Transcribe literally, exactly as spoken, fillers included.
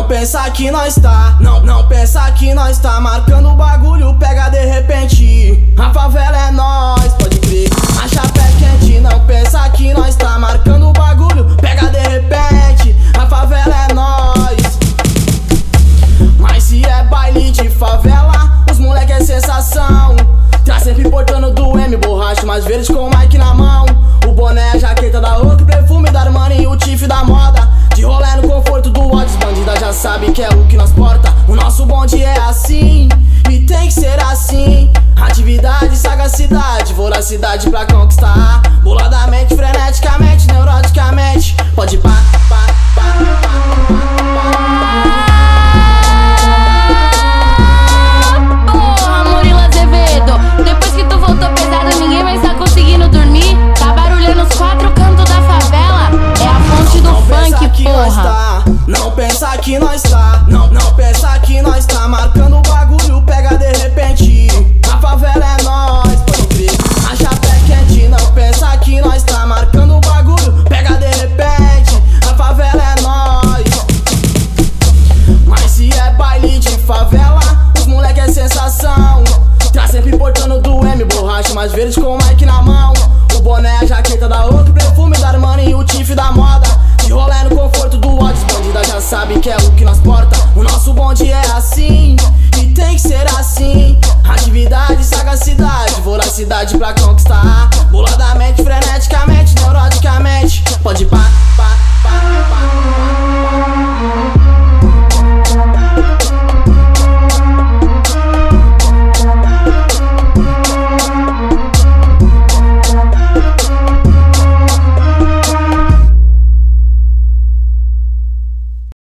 não pensa que nós tá, não, não pensa que nós tá marcando o bagulho, pega de repente. A favela é nós, pode crer. A chapa é quente, não pensa que nós tá marcando o bagulho, pega de repente. A favela é nós. Mas se é baile de favela, os moleque é sensação. Traz sempre portando do M, borracha mais verde com o mic na mão. O boné, a jaqueta da outra, o perfume da Armani e o tiff da moda. De rolê no conforto do ódio, os bandida já sabe que é o que nós porta. O nosso bonde é assim, e tem que ser assim. Atividade, sagacidade, voracidade pra conquistar. Boladamente, freneticamente, neuroticamente. Pode pá, pá, pá, pá, pá, pá. Não pensa que nós tá,